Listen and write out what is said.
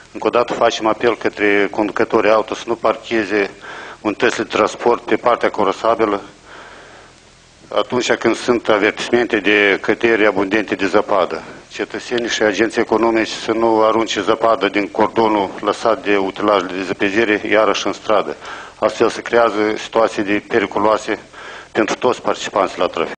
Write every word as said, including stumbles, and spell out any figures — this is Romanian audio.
Încă o dată facem apel către conducătorii auto să nu parcheze unitățile de transport pe partea corosabilă atunci când sunt avertismente de căteri abundente de zăpadă. Cetățenii și agenții economici să nu arunce zăpadă din cordonul lăsat de utilajele de zăpezire iarăși în stradă. Astfel se creează situații de periculoase pentru toți participanții la trafic.